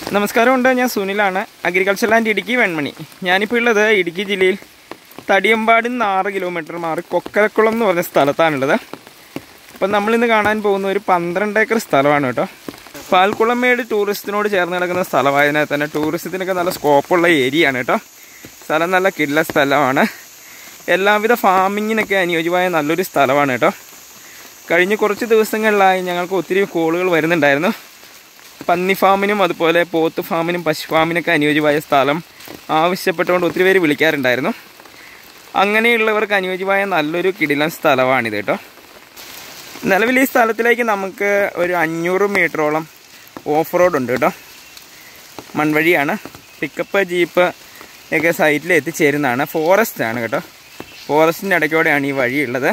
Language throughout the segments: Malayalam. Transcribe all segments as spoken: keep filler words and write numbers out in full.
നമസ്കാരമുണ്ട്. ഞാൻ സുനിലാണ്, അഗ്രികൾച്ചർ ലാൻഡ് ഇടുക്കി വെൺമണി. ഞാനിപ്പോൾ ഉള്ളത് ഇടുക്കി ജില്ലയിൽ തടിയമ്പാടിൽ നിന്ന് ആറ് കിലോമീറ്റർ മാറി കൊക്കരക്കുളം എന്ന് പറഞ്ഞ സ്ഥലത്താണുള്ളത്. അപ്പം നമ്മളിന്ന് കാണാൻ പോകുന്ന ഒരു പന്ത്രണ്ട് ഏക്കർ സ്ഥലമാണ് കേട്ടോ. പാൽക്കുളമേട് ടൂറിസത്തിനോട് ചേർന്ന് കിടക്കുന്ന സ്ഥലമായതിനാൽ തന്നെ ടൂറിസത്തിനൊക്കെ നല്ല സ്കോപ്പുള്ള ഏരിയ ആണ് കേട്ടോ. സ്ഥലം നല്ല കിടില സ്ഥലമാണ്. എല്ലാവിധ ഫാമിങ്ങിനൊക്കെ അനുയോജ്യമായ നല്ലൊരു സ്ഥലമാണ് കേട്ടോ. കഴിഞ്ഞ കുറച്ച് ദിവസങ്ങളിലായി ഞങ്ങൾക്ക് ഒത്തിരി കോളുകൾ വരുന്നുണ്ടായിരുന്നു. പന്നി ഫാമിനും അതുപോലെ പോത്ത് ഫാമിനും പശു ഫാമിനൊക്കെ അനുയോജ്യമായ സ്ഥലം ആവശ്യപ്പെട്ടുകൊണ്ട് ഒത്തിരി പേര് വിളിക്കാറുണ്ടായിരുന്നു. അങ്ങനെയുള്ളവർക്ക് അനുയോജ്യമായ നല്ലൊരു കിടിലൻ സ്ഥലമാണിത് കേട്ടോ. നിലവിൽ ഈ സ്ഥലത്തിലേക്ക് നമുക്ക് ഒരു അഞ്ഞൂറ് മീറ്ററോളം ഓഫ് റോഡ് ഉണ്ട് കേട്ടോ. മൺവഴിയാണ്. പിക്കപ്പ് ജീപ്പ് ഒക്കെ സൈറ്റിൽ എത്തിച്ചേരുന്നതാണ്. ഫോറസ്റ്റ് ആണ് കേട്ടോ. ഫോറസ്റ്റിൻ്റെ ഇടയ്ക്കൂടെയാണ് ഈ വഴിയുള്ളത്.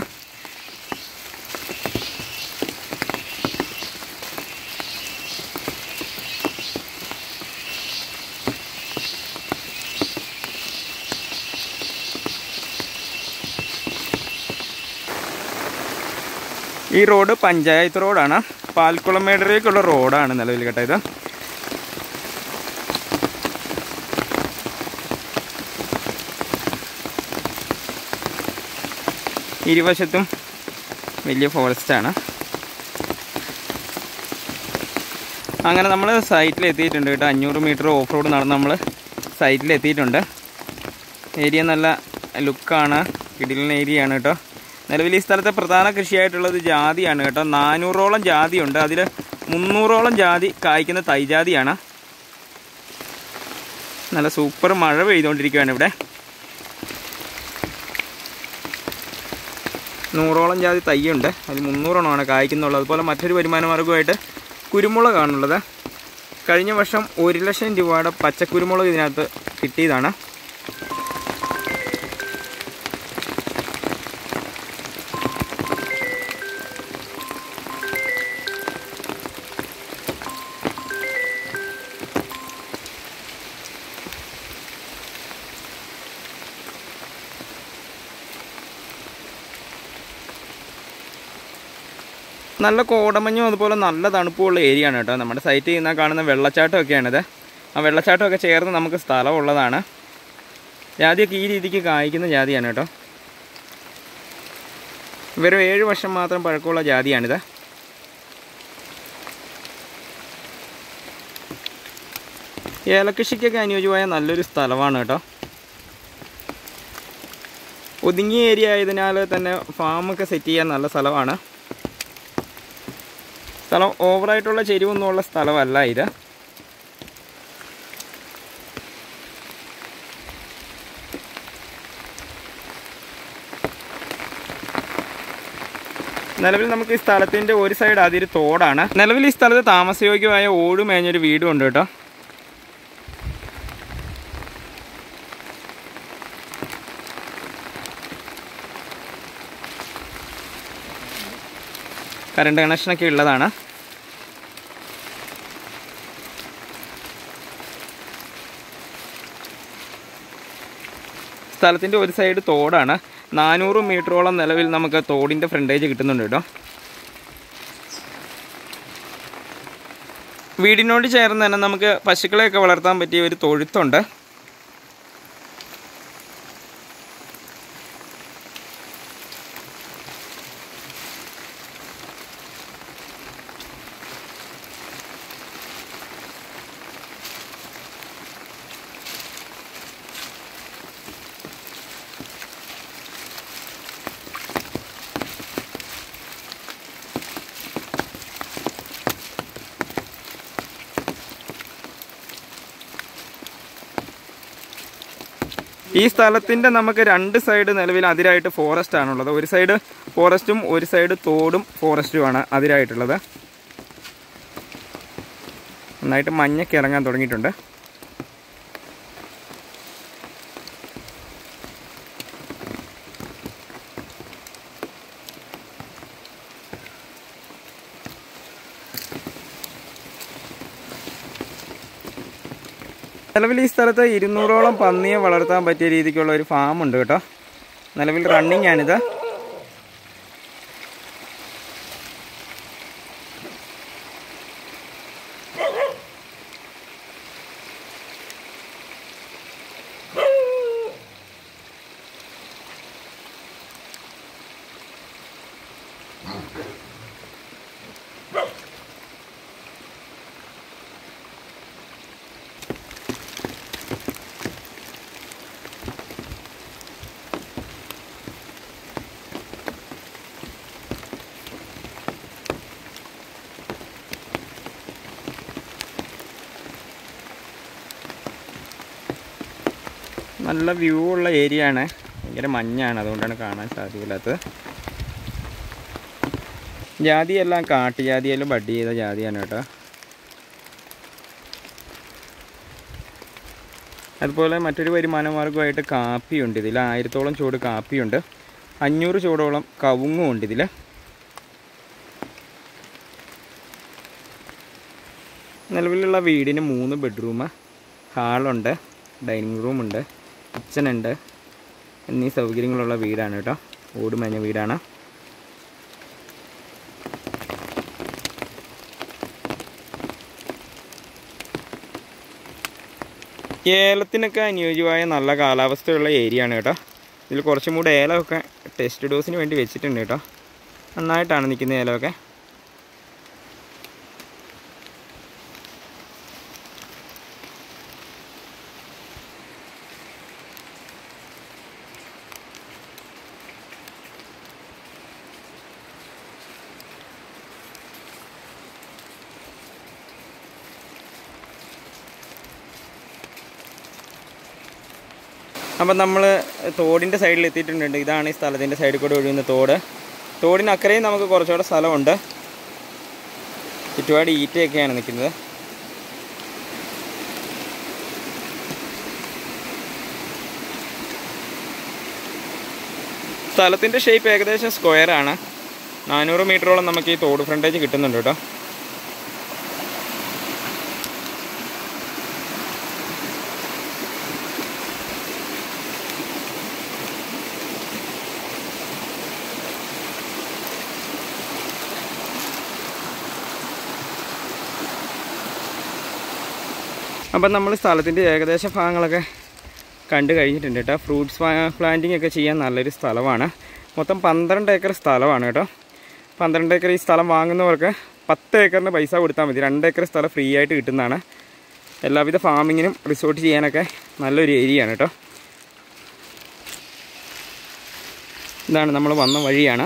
ഈ റോഡ് പഞ്ചായത്ത് റോഡാണ്. പാൽക്കുളമേടിലേക്കുള്ള റോഡാണ് നിലവിൽ കേട്ടോ. ഇത് ഇരുവശത്തും വലിയ ഫോറസ്റ്റാണ്. അങ്ങനെ നമ്മൾ സൈറ്റിൽ എത്തിയിട്ടുണ്ട് കേട്ടോ. അഞ്ഞൂറ് മീറ്റർ ഓഫ് റോഡ് നടന്ന് നമ്മൾ സൈറ്റിൽ എത്തിയിട്ടുണ്ട്. ഏരിയ നല്ല ലുക്കാണ്, കിടിലൻ ഏരിയ ആണ് കേട്ടോ. നിലവിൽ ഈ സ്ഥലത്തെ പ്രധാന കൃഷിയായിട്ടുള്ളത് ജാതിയാണ് കേട്ടോ. നാനൂറോളം ജാതിയുണ്ട്. അതിൽ മുന്നൂറോളം ജാതി കായ്ക്കുന്ന തൈജാതിയാണ്. നല്ല സൂപ്പർ മഴ പെയ്തുകൊണ്ടിരിക്കുകയാണ് ഇവിടെ. നൂറോളം ജാതി തൈയുണ്ട്. അതിൽ മുന്നൂറെണ്ണമാണ് കായ്ക്കുന്നുള്ളത്. അതുപോലെ മറ്റൊരു വരുമാന മാർഗമായിട്ട് കുരുമുളകാണുള്ളത്. കഴിഞ്ഞ വർഷം ഒരു ലക്ഷം രൂപയുടെ പച്ചക്കുരുമുളക് ഇതിനകത്ത് കിട്ടിയതാണ്. നല്ല കോടമഞ്ഞും അതുപോലെ നല്ല തണുപ്പുള്ള ഏരിയ ആണ് കേട്ടോ. നമ്മുടെ സൈറ്റിൽ നിന്ന് കാണുന്ന വെള്ളച്ചാട്ടമൊക്കെയാണിത്. ആ വെള്ളച്ചാട്ടമൊക്കെ ചേർന്ന് നമുക്ക് സ്ഥലമുള്ളതാണ്. ജാതിയൊക്കെ ഈ രീതിക്ക് കായ്ക്കുന്ന ജാതിയാണ് കേട്ടോ. വെറും ഏഴ് വർഷം മാത്രം പഴക്കമുള്ള ജാതിയാണിത്. ഏലകൃഷിക്കൊക്കെ അനുയോജ്യമായ നല്ലൊരു സ്ഥലമാണ് കേട്ടോ. ഒതുങ്ങിയ ഏരിയ ആയതിനാൽ തന്നെ ഫാമൊക്കെ സെറ്റ് ചെയ്യാൻ നല്ല സ്ഥലമാണ്. സ്ഥലം ഓവറായിട്ടുള്ള ചെരിവൊന്നുമുള്ള സ്ഥലമല്ല ഇത്. നിലവിൽ നമുക്ക് ഈ സ്ഥലത്തിൻ്റെ ഒരു സൈഡ് അതിര് തോടാണ്. നിലവിൽ ഈ സ്ഥലത്ത് താമസയോഗ്യമായ ഓട് മേഞ്ഞൊരു വീടും ഉണ്ട് കേട്ടോ. കറണ്ട് കണക്ഷനൊക്കെ ഉള്ളതാണ്. സ്ഥലത്തിൻ്റെ ഒരു സൈഡ് തോടാണ്. നാനൂറ് മീറ്ററോളം നിലവിൽ നമുക്ക് തോടിൻ്റെ ഫ്രണ്ടേജ് കിട്ടുന്നുണ്ട് കേട്ടോ. വീടിനോട് ചേർന്ന് തന്നെ നമുക്ക് പശുക്കളെയൊക്കെ വളർത്താൻ പറ്റിയ ഒരു തൊഴുത്തുണ്ട്. ഈ സ്ഥലത്തിൻ്റെ നമുക്ക് രണ്ട് സൈഡ് നിലവിൽ അതിരായിട്ട് ഫോറസ്റ്റ് ആണുള്ളത്. ഒരു സൈഡ് ഫോറസ്റ്റും ഒരു സൈഡ് തോടും ഫോറസ്റ്റുമാണ് അതിരായിട്ടുള്ളത്. നന്നായിട്ട് മഞ്ഞൊക്കെ ഇറങ്ങാൻ തുടങ്ങിയിട്ടുണ്ട്. നിലവിൽ ഈ സ്ഥലത്ത് ഇരുന്നൂറോളം പന്നിയെ വളർത്താൻ പറ്റിയ രീതിക്കുള്ള ഒരു ഫാം ഉണ്ട് കേട്ടോ. നിലവിൽ റണ്ണിങ് ആണിത്. നല്ല വ്യൂ ഉള്ള ഏരിയ ആണ്. ഭയങ്കര മഞ്ഞാണ്, അതുകൊണ്ടാണ് കാണാൻ സാധിക്കില്ലാത്തത്. ജാതിയെല്ലാം കാട്ടുജാതിയെല്ലാം ബഡ് ചെയ്ത ജാതിയാണ് കേട്ടോ. അതുപോലെ മറ്റൊരു വരുമാന മാർഗമായിട്ട് കാപ്പിയുണ്ട്. ഇതിൽ ആയിരത്തോളം ചുവട് കാപ്പിയുണ്ട്, അഞ്ഞൂറ് ചുവടോളം കവുങ്ങും ഉണ്ട് ഇതിൽ. നിലവിലുള്ള വീടിന് മൂന്ന് ബെഡ്റൂം, ഹാളുണ്ട്, ഡൈനിങ് റൂമുണ്ട്, കിച്ചണുണ്ട് എന്നീ സൗകര്യങ്ങളുള്ള വീടാണ് കേട്ടോ. ഓടുമേഞ്ഞ വീടാണ്. ഏലത്തിനൊക്കെ അനുയോജ്യമായ നല്ല കാലാവസ്ഥയുള്ള ഏരിയ ആണ് കേട്ടോ. ഇതിൽ കുറച്ചും കൂടെ ഏലമൊക്കെ ടെസ്റ്റ് ഡോസിന് വേണ്ടി വെച്ചിട്ടുണ്ട് കേട്ടോ. നന്നായിട്ടാണ് നിൽക്കുന്ന ഏലമൊക്കെ. അപ്പം നമ്മൾ തോടിൻ്റെ സൈഡിൽ എത്തിയിട്ടുണ്ട്. ഇതാണ് ഈ സ്ഥലത്തിൻ്റെ സൈഡിൽ കൂടെ ഒഴുകുന്ന തോട്. തോടിന് അക്കരയും നമുക്ക് കുറച്ചുകൂടെ സ്ഥലമുണ്ട്. ചുറ്റുപാട് ഈറ്റയൊക്കെയാണ് നിൽക്കുന്നത്. സ്ഥലത്തിൻ്റെ ഷേപ്പ് ഏകദേശം സ്ക്വയറാണ്. നാനൂറ് മീറ്ററോളം നമുക്ക് ഈ തോട് ഫ്രണ്ടേജ് കിട്ടുന്നുണ്ട് കേട്ടോ. അപ്പം നമ്മൾ സ്ഥലത്തിൻ്റെ ഏകദേശ ഭാഗങ്ങളൊക്കെ കണ്ടു കഴിഞ്ഞിട്ടുണ്ട് കേട്ടോ. ഫ്രൂട്ട്സ് പ്ലാന്റിംഗ് ഒക്കെ ചെയ്യാൻ നല്ലൊരു സ്ഥലമാണ്. മൊത്തം പന്ത്രണ്ട് ഏക്കർ സ്ഥലമാണ് കേട്ടോ. പന്ത്രണ്ട് ഏക്കർ ഈ സ്ഥലം വാങ്ങുന്നവർക്ക് പത്ത് ഏക്കറിന് പൈസ കൊടുത്താൽ മതി. രണ്ട് ഏക്കർ സ്ഥലം ഫ്രീ ആയിട്ട് കിട്ടുന്നതാണ്. എല്ലാവിധ ഫാമിങ്ങിനും റിസോർട്ട് ചെയ്യാനൊക്കെ നല്ലൊരു ഏരിയ ആണ് കേട്ടോ. ഇതാണ് നമ്മൾ വന്ന വഴിയാണ്.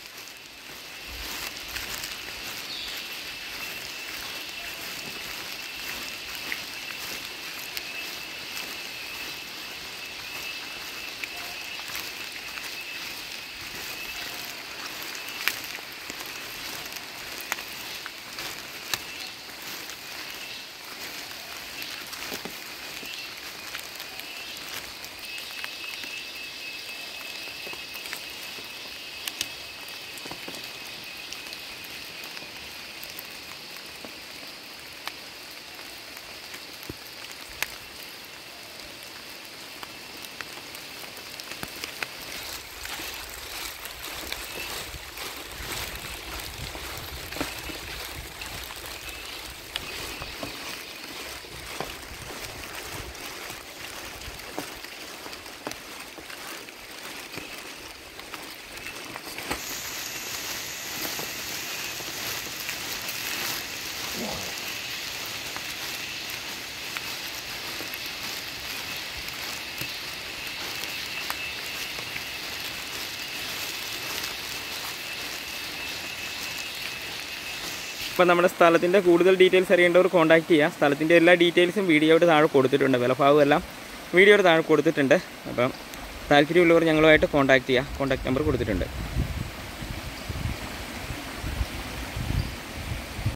അപ്പോൾ നമ്മുടെ സ്ഥലത്തിൻ്റെ കൂടുതൽ ഡീറ്റെയിൽസ് അറിയേണ്ടവർ കോൺടാക്ട് ചെയ്യുക. സ്ഥലത്തിൻ്റെ എല്ലാ ഡീറ്റെയിൽസും വീഡിയോയുടെ താഴെ കൊടുത്തിട്ടുണ്ട്. വിലഭാവം എല്ലാം വീഡിയോയുടെ താഴെ കൊടുത്തിട്ടുണ്ട്. അപ്പം താല്പര്യമുള്ളവർ ഞങ്ങളുമായിട്ട് കോൺടാക്ട് ചെയ്യുക. കോൺടാക്ട് നമ്പർ കൊടുത്തിട്ടുണ്ട്.